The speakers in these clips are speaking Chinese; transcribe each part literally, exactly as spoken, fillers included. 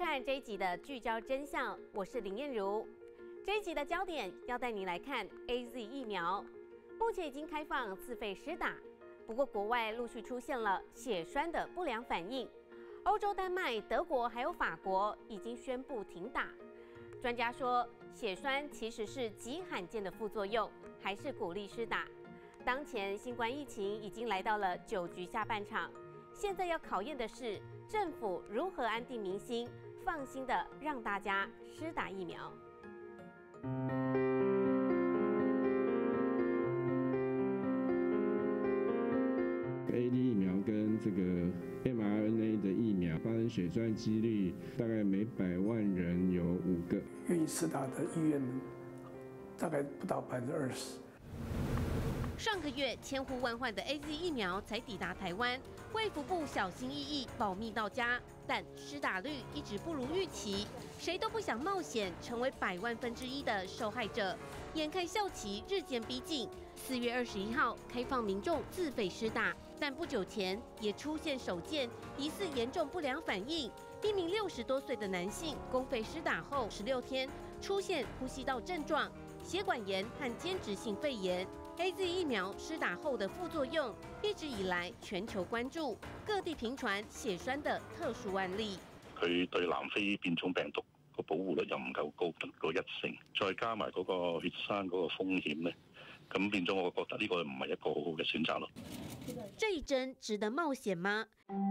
看这一集的聚焦真相，我是林燕如。这一集的焦点要带您来看 A Z 疫苗，目前已经开放自费施打，不过国外陆续出现了血栓的不良反应。欧洲丹麦、德国还有法国已经宣布停打。专家说，血栓其实是极罕见的副作用，还是鼓励施打。当前新冠疫情已经来到了九局下半场，现在要考验的是政府如何安定民心，放心的让大家施打疫苗。 A D 疫苗跟这个 m R N A 的疫苗发生血栓几率大概每百万人有五个， 愿意施打的意愿大概不到百分之二十。 上个月千呼万唤的 A Z 疫苗才抵达台湾，卫福部小心翼翼保密到家，但施打率一直不如预期，谁都不想冒险成为百万分之一的受害者。眼看效期日渐逼近，四月二十一号开放民众自费施打，但不久前也出现首件疑似严重不良反应，一名六十多岁的男性公费施打后十六天出现呼吸道症状、血管炎和间质性肺炎。A Z 疫苗施打后的副作用一直以來全球關注，各地頻傳血栓的特殊案例。 佢對南非變種病毒個保護率又唔夠高，得個一成，再加埋嗰個血栓嗰個風險咧，咁變咗我覺得呢個唔係一個好好嘅選擇咯。 這一針值得冒險嗎？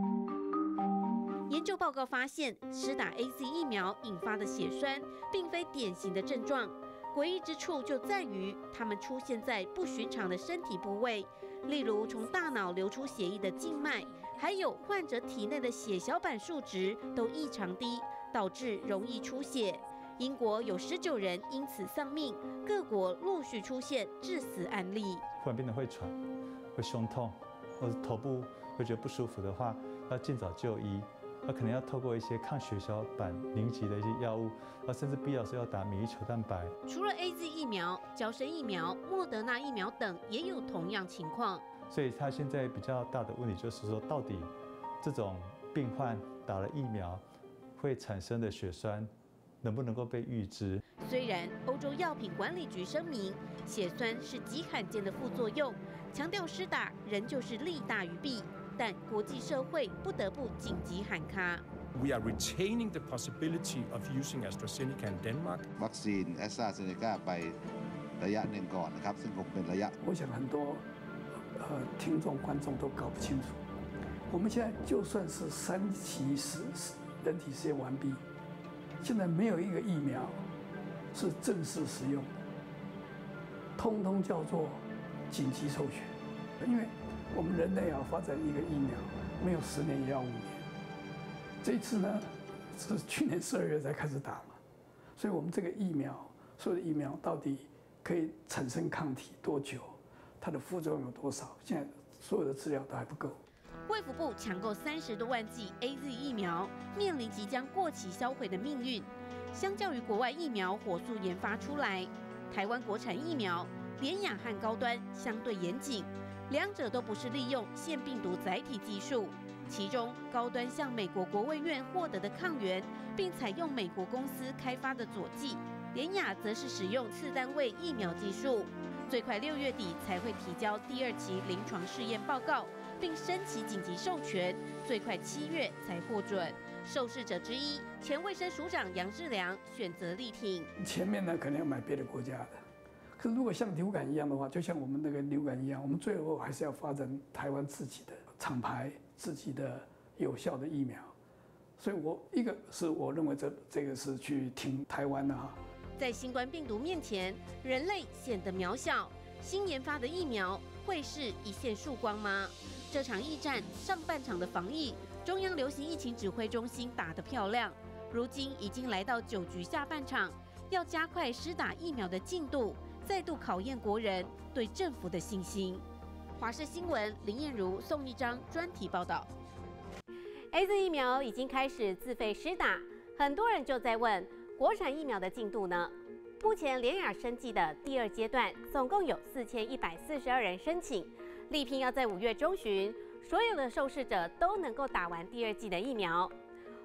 研究報告發現，施打 A Z 疫苗引發的血栓並非典型的症狀。詭異之處就在於，它們出現在不尋常的身體部位，例如從大腦流出血液的靜脈，還有患者體內的血小板數值都異常低，導致容易出血。英國有十九人因此喪命，各國陸續出現致死案例。 忽然變得會喘、會胸痛，或者頭部會覺得不舒服的話，要盡早就醫。那可能要透過一些抗血小板凝集的一些藥物，啊，甚至必要時要打免疫球蛋白。 除了 A Z 疫苗、嬌生疫苗、莫德納疫苗等，也有同樣情況。 所以，他現在比較大的問題就是說，到底這種病患打了疫苗會產生的血栓，能不能夠被預知？ 雖然歐洲藥品管理局聲明，血栓是極罕見的副作用，強調施打仍舊是利大於弊。但國際社會不得不緊急喊卡。 We are retaining the possibility of using AstraZeneca in Denmark. วัคซีน AstraZeneca ไประยะหนึ่งก่อนนะครับซึ่งคงเป็นระยะ。 我想很多呃聽眾觀眾都搞不清楚，我們現在就算是三期實人體實驗完畢，現在沒有一個疫苗是正式使用的，通通叫做緊急授權，因為我們人類要發展一個疫苗，沒有十年也要五年。這一次呢，是去年十二月才開始打嘛，所以我們這個疫苗，所有的疫苗到底可以產生抗體多久，它的副作用有多少，現在所有的資料都還不夠。 衛福部搶購三十多萬劑 A Z 疫苗，面臨即將過期銷毀的命運。相較於國外疫苗火速研發出來，台灣國產疫苗聯亞和高端相對嚴謹。兩者都不是利用腺病毒載體技術，其中高端向美國國衛院獲得的抗原，並採用美國公司開發的佐劑，聯亞則是使用次單位疫苗技術，最快六月底才會提交第二期臨床試驗報告，並申請緊急授權，最快七月才獲准。受試者之一，前衛生署長楊志良選擇力挺。 前面呢，可能要買別的國家的。可是如果像流感一樣的話，就像我們那個流感一樣，我們最後還是要發展台灣自己的廠牌、自己的有效的疫苗。所以我一個是我認為這這個是去挺台灣的哈。 在新冠病毒面前，人類顯得渺小。新研發的疫苗會是一線曙光嗎？這場疫戰上半場的防疫，中央流行疫情指揮中心打得漂亮，如今已經來到九局下半場，要加快施打疫苗的進度。再度考驗國人對政府的信心。華視新聞林燕如、宋一章專題報道。A Z 疫苗已經開始自費施打，很多人就在問國產疫苗的進度呢？目前聯亞生技的第二階段總共有四千一百四十二人申請，力拼要在五月中旬，所有的受試者都能夠打完第二劑的疫苗。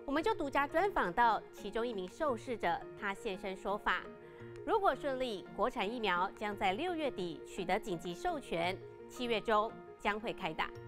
我们就独家专访到其中一名受试者，他现身说法。如果顺利，国产疫苗将在六月底取得紧急授权，七月中将会开打。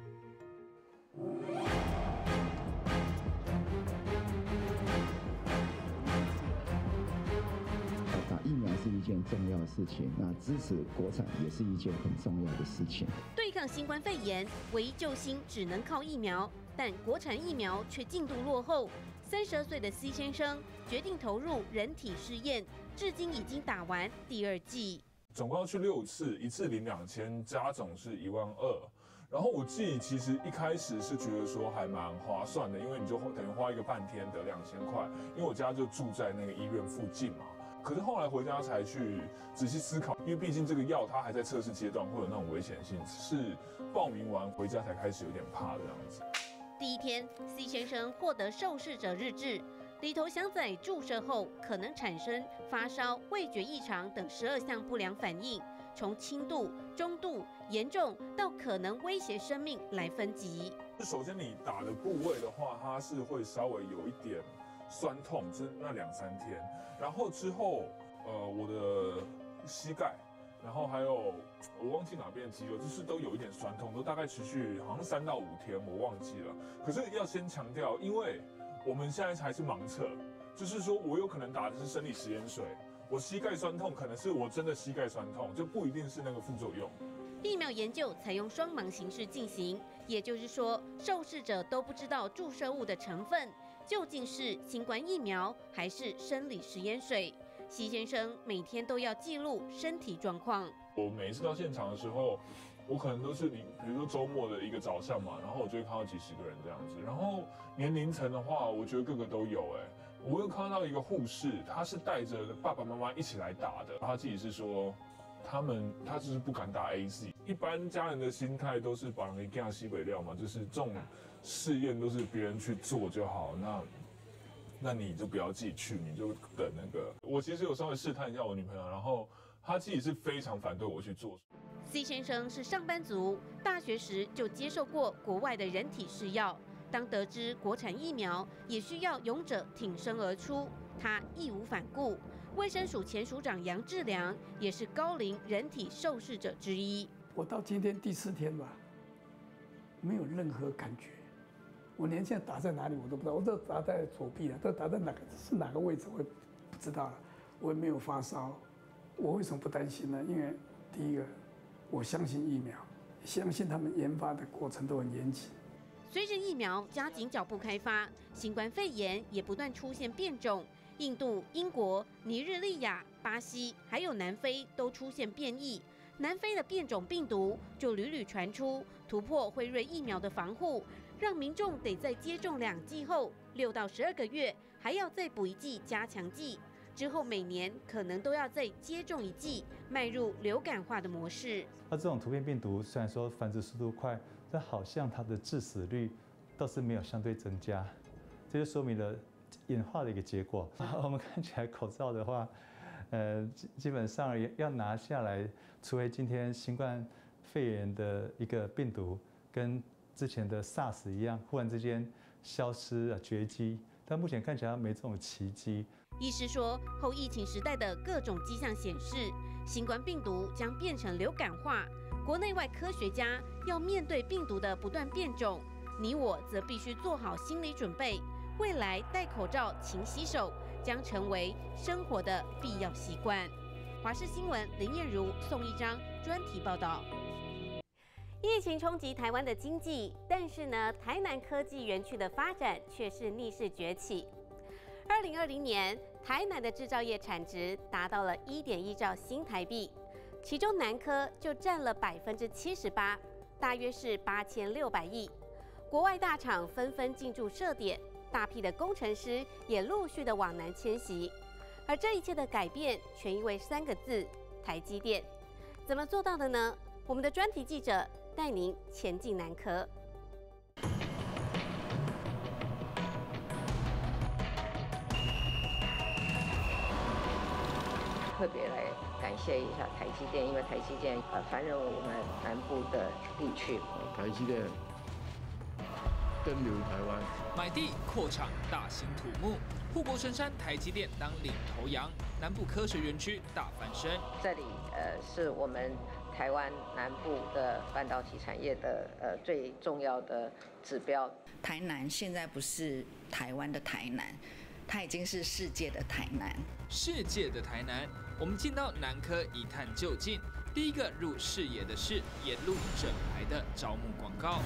打疫苗是一件重要的事情，那支持国产也是一件很重要的事情。 对抗新冠肺炎，唯一救星只能靠疫苗，但国产疫苗却进度落后。三十二岁的 C 先生决定投入人体试验，至今已经打完第二剂。 总共要去六次，一次领两千，加总是一万二。然后我自己其实一开始是觉得说还蛮划算的，因为你就等于花一个半天得两千块，因为我家就住在那个医院附近嘛。可是后来回家才去仔细思考，因为毕竟这个药它还在测试阶段，会有那种危险性，是报名完回家才开始有点怕这样子。 第一天 ，C 先生获得受试者日志，里头详载注射后可能产生发烧、味觉异常等十二项不良反应，从轻度、中度、严重到可能威胁生命来分级。 首先你打的部位的话，它是会稍微有一点酸痛，就是那两三天，然后之后，呃，我的膝盖。然后还有我忘记哪边的肌肉，就是都有一点酸痛，都大概持续好像三到五天，我忘记了。可是要先强调，因为我们现在还是盲测，就是说我有可能打的是生理食盐水，我膝盖酸痛可能是我真的膝盖酸痛，就不一定是那个副作用。 疫苗研究采用双盲形式进行，也就是说，受试者都不知道注射物的成分究竟是新冠疫苗还是生理食盐水。习先生每天都要记录身体状况。 我每一次到现场的时候，我可能都是你，比如说周末的一个早上嘛，然后我就会看到几十个人这样子。然后年龄层的话，我觉得各个都有哎、欸。我有看到一个护士，她是带着爸爸妈妈一起来打的，她自己是说，他们他就是不敢打 A Z。一般家人的心态都是把人给干西北料嘛，就是这种试验都是别人去做就好。那。那你就不要自己去，你就等那个。我其实有稍微试探一下我女朋友，然后她自己是非常反对我去做。 C 先生是上班族，大学时就接受过国外的人体试药。当得知国产疫苗也需要勇者挺身而出，他义无反顾。卫生署前署长杨志良也是高龄人体受试者之一。 我到今天第四天吧，没有任何感觉。我连现在打在哪里我都不知道，我这打在左臂了，这打在哪个是哪个位置我也不知道了。我也没有发烧，我为什么不担心呢？因为第一个，我相信疫苗，相信他们研发的过程都很严谨。 随着疫苗加紧脚步开发，新冠肺炎也不断出现变种，印度、英国、尼日利亚、巴西还有南非都出现变异。南非的变种病毒就屡屡传出，突破辉瑞疫苗的防护，让民众得在接种两剂后六到十二个月还要再补一剂加强剂，之后每年可能都要再接种一剂，迈入流感化的模式。 那这种突变病毒虽然说繁殖速度快，但好像它的致死率倒是没有相对增加，这就说明了演化的一个结果。我们看起来口罩的话，呃，基本上要拿下来，除非今天新冠肺炎的一个病毒跟之前的 SARS 一样，忽然之间消失啊绝迹，但目前看起来没这种奇迹。 医师说，后疫情时代的各种迹象显示，新冠病毒将变成流感化。国内外科学家要面对病毒的不断变种，你我则必须做好心理准备。未来戴口罩、勤洗手将成为生活的必要习惯。华视新闻林燕如、宋一章专题报道。疫情冲击台湾的经济，但是呢，台南科技园区的发展却是逆势崛起。二零二零年，台南的制造业产值达到了一点一兆新台币，其中南科就占了百分之七十八，大约是八千六百亿。国外大厂纷纷进驻设点，大批的工程师也陆续的往南迁徙。而这一切的改变，全因为三个字：台积电。怎么做到的呢？我们的专题记者带您前进南科。 特别来感谢一下台积电，因为台积电呃繁荣我们南部的地区。 台积电根留台湾。 买地扩厂，大兴土木，护国神山台积电当领头羊，南部科学园区大翻身。 这里呃是我们台湾南部的半导体产业的呃最重要的指标。 台南现在不是台湾的台南，它已经是世界的台南。 世界的台南，我们进到南科一探究竟。第一个入视野的是沿路整排的招募广告。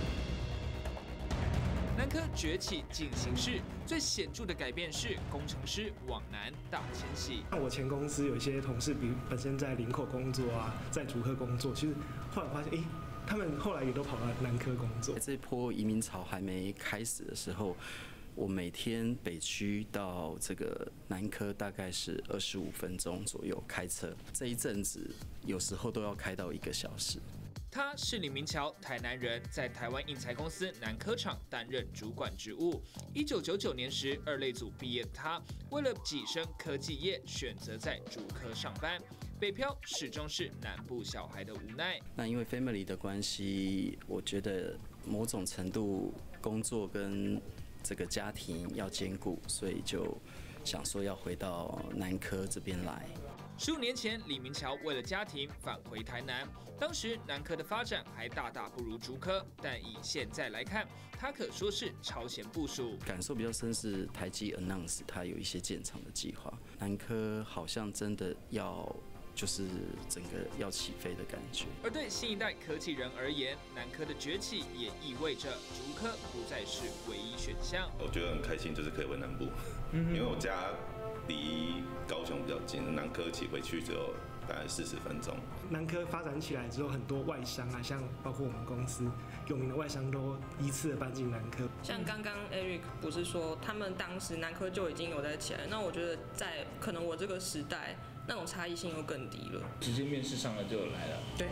南科崛起进行式，最显著的改变是工程师往南大迁徙。 像我前公司有一些同事，比如本身在林口工作啊，在竹科工作，其实后来发现，哎、欸，他们后来也都跑到南科工作。 这波移民潮还没开始的时候，我每天北区到这个南科大概是二十五分钟左右开车，这一阵子有时候都要开到一个小时。 他是李明桥，台南人，在台湾印材公司南科厂担任主管职务。一九九九年时，二类组毕业的他，为了跻身科技业，选择在竹科上班。北漂始终是南部小孩的无奈。 那因为 family 的关系，我觉得某种程度工作跟这个家庭要兼顾，所以就想说要回到南科这边来。 十五年前，李明桥为了家庭返回台南，当时南科的发展还大大不如竹科，但以现在来看，他可说是超前部署。 感受比较深是台积 announce 它有一些建厂的计划，南科好像真的要就是整个要起飞的感觉。 而对新一代科技人而言，南科的崛起也意味着竹科不再是唯一选项。 我觉得很开心，就是可以回南部，嗯、因为我家离高雄比较近，南科骑回去只有大概四十分钟。 南科发展起来之后，很多外商啊，像包括我们公司有名的外商都依次的搬进南科。 像刚刚 Eric 不是说他们当时南科就已经有在起来，那我觉得在可能我这个时代，那种差异性又更低了。 直接面试上了就来了。 对。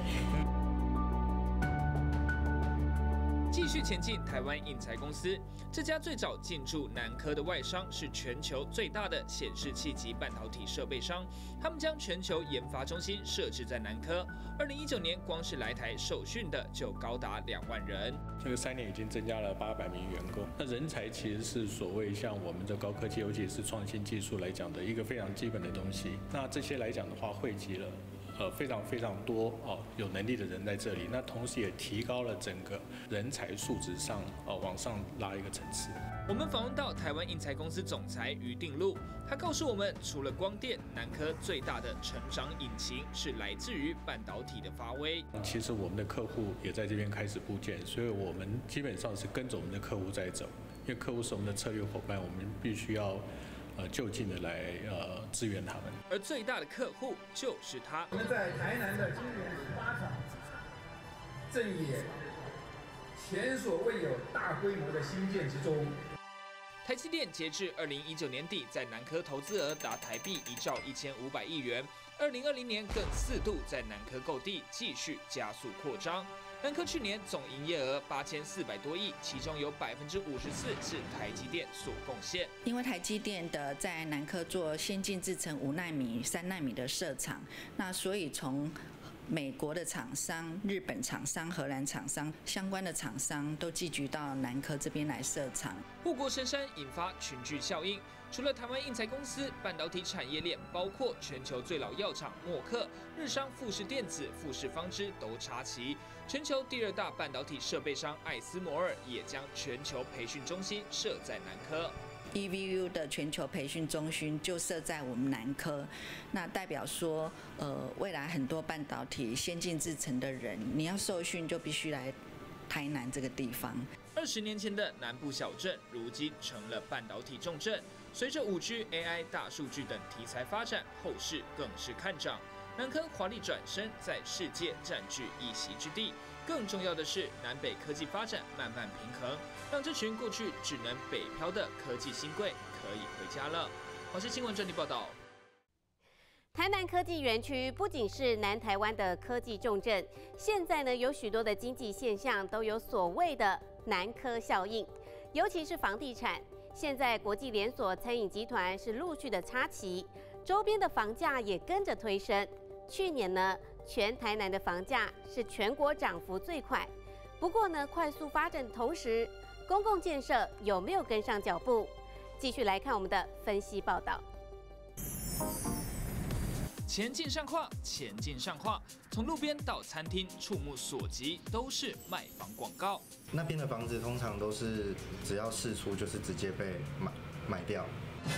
继续前进，台湾印材公司这家最早进驻南科的外商是全球最大的显示器及半导体设备商，他们将全球研发中心设置在南科。二零一九年，光是来台受训的就高达两万人。 这个三年已经增加了八百名员工。那人才其实是所谓像我们的高科技，尤其是创新技术来讲的一个非常基本的东西。那这些来讲的话，汇集了。呃，非常非常多哦，有能力的人在这里，那同时也提高了整个人才素质上哦往上拉一个层次。 我们访问到台湾印材公司总裁于定禄，他告诉我们，除了光电，南科最大的成长引擎是来自于半导体的发威。 其实我们的客户也在这边开始布建，所以我们基本上是跟着我们的客户在走，因为客户是我们的策略伙伴，我们必须要。呃，就近的来呃支援他们， 而最大的客户就是他。 我们在台南的晶圆八厂，正也前所未有大规模的新建之中。 台积电截至二零一九年底，在南科投资额达台币一兆一千五百亿元，二零二零年更四度在南科购地，继续加速扩张。南科去年总营业额八千四百多亿，其中有百分之五十四是台积电所贡献。 因为台积电的在南科做先进制程五奈米、三奈米的设厂，那所以从美国的厂商、日本厂商、荷兰厂商相关的厂商都聚集到南科这边来设厂。 护国神山引发群聚效应。除了台湾印材公司，半导体产业链包括全球最老药厂默克、日商富士电子、富士方知都插旗。全球第二大半导体设备商艾斯摩尔也将全球培训中心设在南科。 E V U 的全球培训中心就设在我们南科，那代表说，呃，未来很多半导体先进制程的人，你要受训就必须来台南这个地方。 二十年前的南部小镇，如今成了半导体重镇。随着五 G、A I、大数据等题材发展，后市更是看涨。南科华丽转身，在世界占据一席之地。更重要的是，南北科技发展慢慢平衡，让这群过去只能北漂的科技新贵可以回家了。华视新闻专题报道。 台南科技园区不仅是南台湾的科技重镇，现在呢有许多的经济现象都有所谓的南科效应，尤其是房地产。现在国际连锁餐饮集团是陆续的插旗，周边的房价也跟着推升。去年呢，全台南的房价是全国涨幅最快。不过呢，快速发展的同时， 公共建设有没有跟上脚步？继续来看我们的分析报道。 前进上化，前进上化，从路边到餐厅，触目所及都是卖房广告。 那边的房子通常都是只要释出就是直接被买买掉，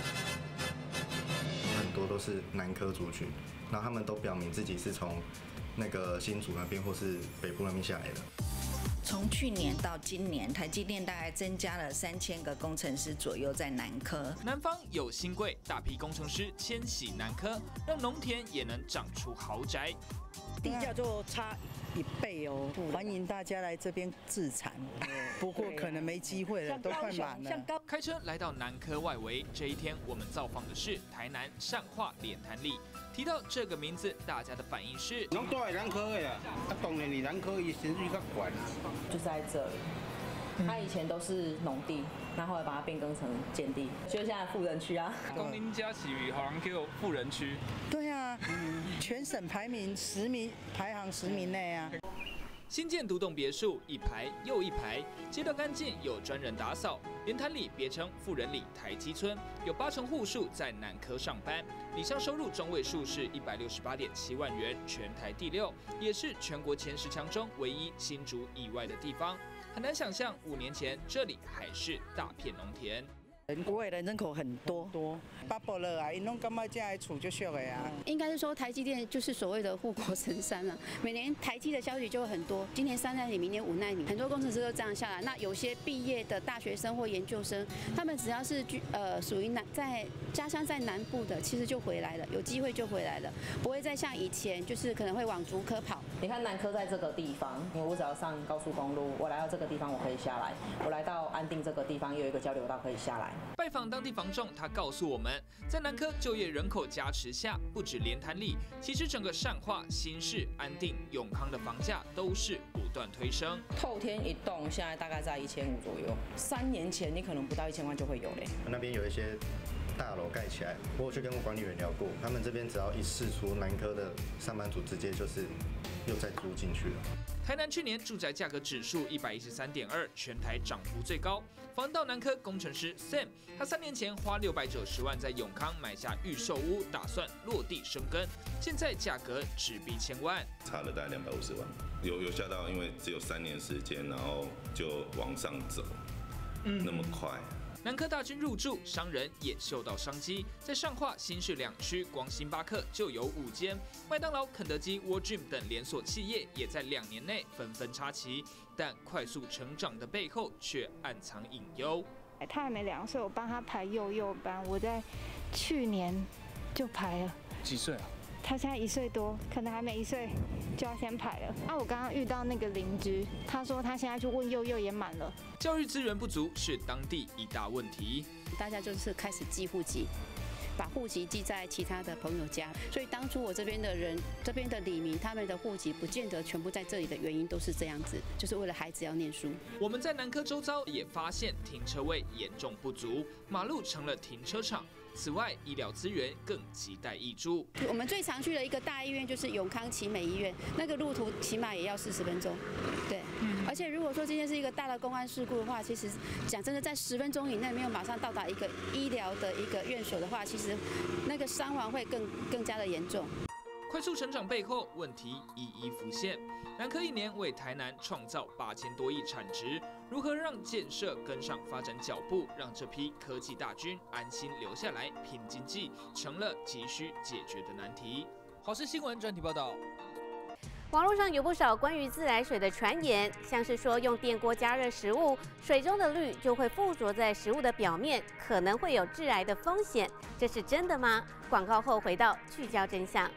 很多都是南科族群，然后他们都表明自己是从那个新竹那边或是北部那边下来的。 从去年到今年，台积电大概增加了三千个工程师左右在南科。 南方有新贵，大批工程师迁徙南科，让农田也能长出豪宅。 地价就差一倍哦，欢迎大家来这边自产，不过可能没机会了，都快满了。 开车来到南科外围，这一天我们造访的是台南善化莲潭里。提到这个名字，大家的反应是： 拢住在南科的啊，啊，当然你南科伊薪水较悬， 就在这里。它以前都是农地，然后后来把它变更成建地，就现在富人区啊。 讲恁家是好像叫富人区。 对啊，全省排名十名，排行十名内啊。 新建独栋别墅，一排又一排，街道干净，有专人打扫。莲潭里别称富人里台积村，有八成户数在南科上班，里商收入中位数是一百六十八点七万元，全台第六，也是全国前十强中唯一新竹以外的地方。很难想象五年前这里还是大片农田。 国外的人口很多，多八百了啊，因拢感觉这样厝就俗的啊。 应该是说台积电就是所谓的护国神山了，每年台积的消息就会很多，今年三奈米，明年五奈米，很多工程师都这样下来。那有些毕业的大学生或研究生，他们只要是居呃属于南在家乡在南部的，其实就回来了，有机会就回来了，不会再像以前就是可能会往竹科跑。 你看南科在这个地方，因为我只要上高速公路，我来到这个地方我可以下来，我来到安定这个地方又有一个交流道可以下来。 拜访当地房仲，他告诉我们，在南科就业人口加持下，不止莲潭里，其实整个善化、新市、安定、永康的房价都是不断推升。 透天一栋现在大概在一千五左右，三年前你可能不到一千万就会有嘞。 那边有一些大楼盖起来，我有去跟管理员聊过，他们这边只要一释出，南科的上班族直接就是又再租进去了。 台南去年住宅价格指数一百一十三点二，全台涨幅最高。访到南科工程师 Sam， 他三年前花六百九十万在永康买下预售屋，打算落地生根，现在价格直逼千万， 差了大概两百五十万，有有吓到，因为只有三年时间，然后就往上走，嗯、那么快。 南科大军入驻，商人也嗅到商机，在上化、新市两区，光星巴克就有五间，麦当劳、肯德基、World Gym 等连锁企业也在两年内纷纷插旗，但快速成长的背后却暗藏隐忧。 他还没两岁，我帮他排幼幼班，我在去年就排了。 几岁啊？ 他现在一岁多，可能还没一岁就要先排了。啊，我刚刚遇到那个邻居，他说他现在去问幼幼也满了。 教育资源不足是当地一大问题， 大家就是开始寄户籍，把户籍寄在其他的朋友家，所以当初我这边的人，这边的里民，他们的户籍不见得全部在这里的原因都是这样子，就是为了孩子要念书。 我们在南科周遭也发现停车位严重不足，马路成了停车场。此外，医疗资源更亟待挹注。 我们最常去的一个大医院就是永康奇美医院，那个路途起码也要四十分钟。对，嗯、而且如果说今天是一个大的公安事故的话，其实讲真的，在十分钟以内没有马上到达一个医疗的一个院所的话，其实那个伤亡会更更加的严重。 快速成长背后，问题一一浮现。南科一年为台南创造八千多亿产值，如何让建设跟上发展脚步，让这批科技大军安心留下来拼经济，成了急需解决的难题。华视新闻专题报道。 网络上有不少关于自来水的传言，像是说用电锅加热食物，水中的氯就会附着在食物的表面，可能会有致癌的风险。这是真的吗？广告后回到聚焦真相。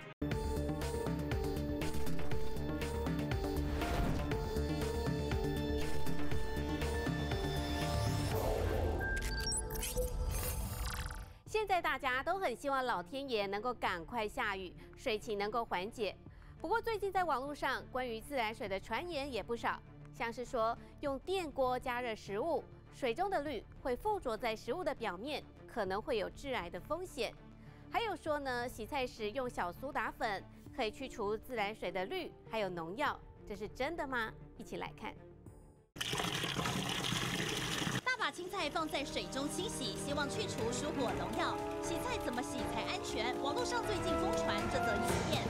现在大家都很希望老天爷能够赶快下雨，水情能够缓解。不过最近在网络上关于自来水的传言也不少，像是说用电锅加热食物，水中的氯会附着在食物的表面，可能会有致癌的风险。还有说呢，洗菜时用小苏打粉可以去除自来水的氯，还有农药，这是真的吗？一起来看。 把青菜放在水中清洗，希望去除蔬果农药。洗菜怎么洗才安全？网络上最近疯传这则影片。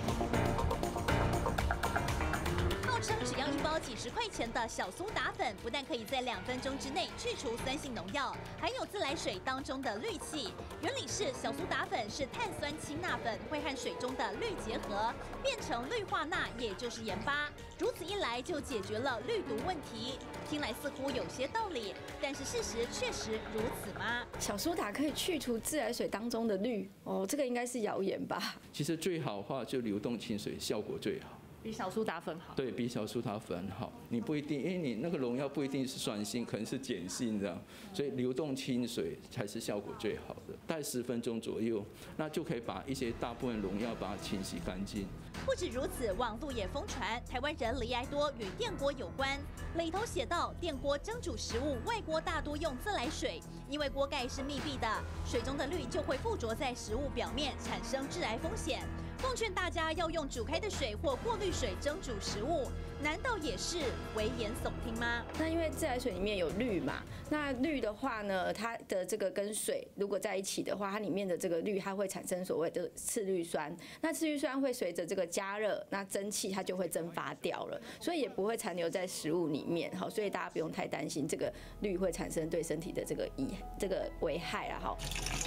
号称只要一包几十块钱的小苏打粉，不但可以在两分钟之内去除酸性农药，还有自来水当中的氯气。原理是小苏打粉是碳酸氢钠粉会和水中的氯结合，变成氯化钠，也就是盐巴。如此一来就解决了氯毒问题。听来似乎有些道理，但是事实确实如此吗？ 小苏打可以去除自来水当中的氯哦，这个应该是谣言吧？ 其实最好的话就流动清水，效果最好。 比小苏打粉好， 对比小苏打粉好。你不一定，因为你那个农药不一定是酸性，可能是碱性这样，所以流动清水才是效果最好的。大概十分钟左右，那就可以把一些大部分农药把它清洗干净。 不止如此，网络也疯传台湾人离癌多与电锅有关。里头写道，电锅蒸煮食物，外锅大多用自来水，因为锅盖是密闭的，水中的氯就会附着在食物表面，产生致癌风险。 奉劝大家要用煮开的水或过滤水蒸煮食物，难道也是危言耸听吗？ 那因为自来水里面有氯嘛，那氯的话呢，它的这个跟水如果在一起的话，它里面的这个氯它会产生所谓的次氯酸，那次氯酸会随着这个加热，那蒸汽它就会蒸发掉了，所以也不会残留在食物里面。好，所以大家不用太担心这个氯会产生对身体的这个遗这个危害啦。哈。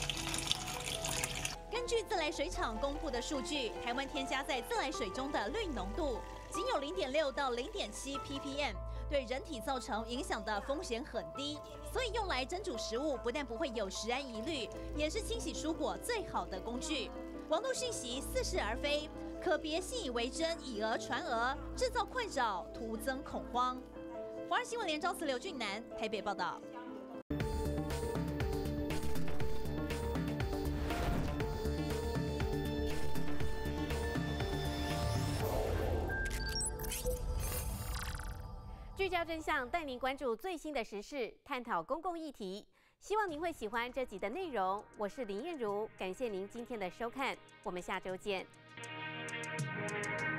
根据自来水厂公布的数据，台湾添加在自来水中的氯浓度仅有零点六到零点七 ppm， 对人体造成影响的风险很低。所以用来蒸煮食物，不但不会有食安疑虑，也是清洗蔬果最好的工具。网络讯息似是而非，可别信以为真，以讹传讹，制造困扰，徒增恐慌。华视新闻连招词刘俊南台北报道。 聚焦真相，带您关注最新的时事，探讨公共议题。希望您会喜欢这集的内容。我是林燕如，感谢您今天的收看，我们下周见。